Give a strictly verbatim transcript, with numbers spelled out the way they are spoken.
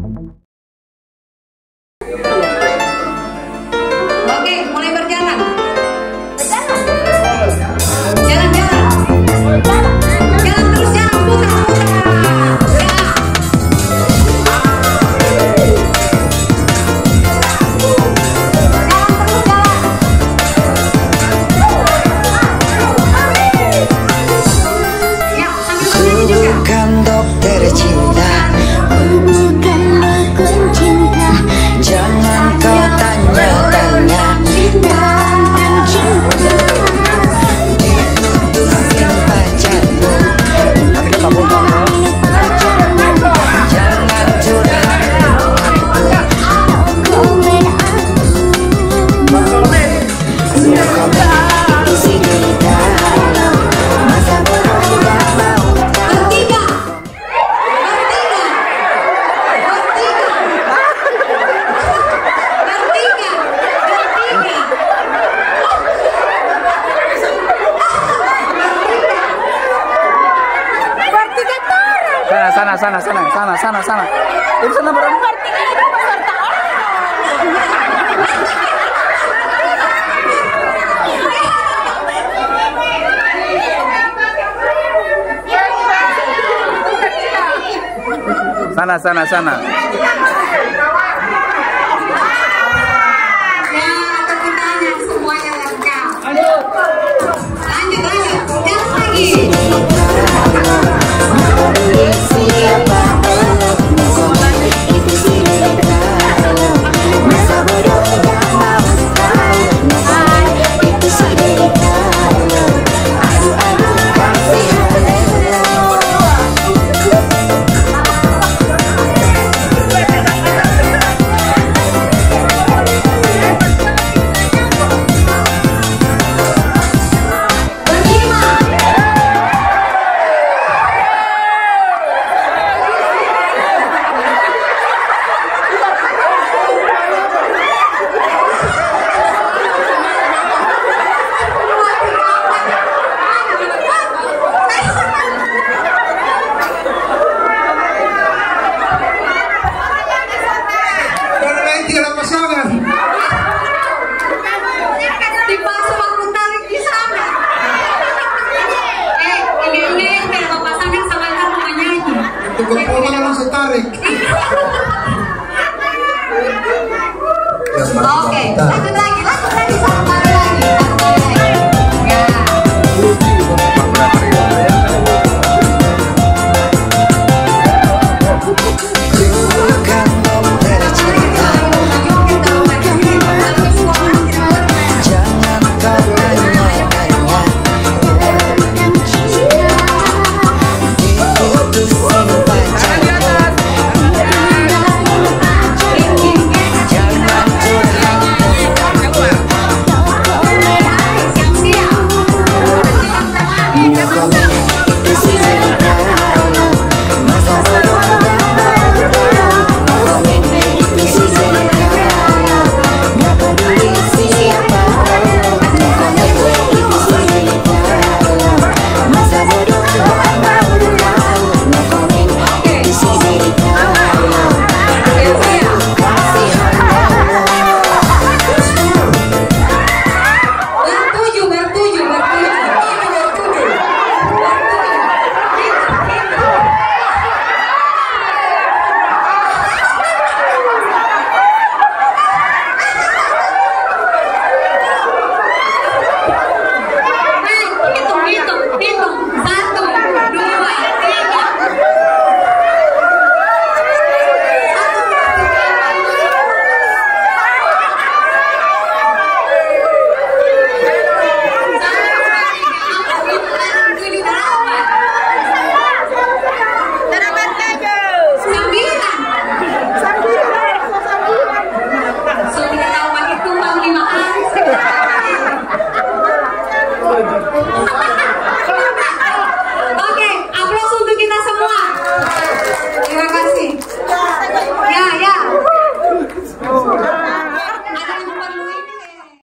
Oke, mulai berjalan. Jalan-jalan. Jalan terus, jalan putar-putar. Ya. Bukan dokter cinta, bukan dukun cinta. jangan kau tanya-tanya Tentang cinta. ditutupin pacarmu. Jangan curhat Komen aku isi kita. Masa bodoh gak mau tahu. Bertiga. Bertiga. Bertiga. Bertiga. Bertiga. Sana, sana, sana, sana, sana, sana, sana. Itu sana berapa? Bertiga itu peserta Sana, sana, sana. ya, tepuk tangan semuanya lengkap. Lanjut, lanjut, jalan lagi. Siapa itu si kita. Masa bodoh gak mau tahu. Itu si kita. Aduh aduh kasih Dipaksa waktu tarik di sana. Eh, ini ini yang kalau pasangan sama kan mau nyanyi. Untuk kepala langsung tarik.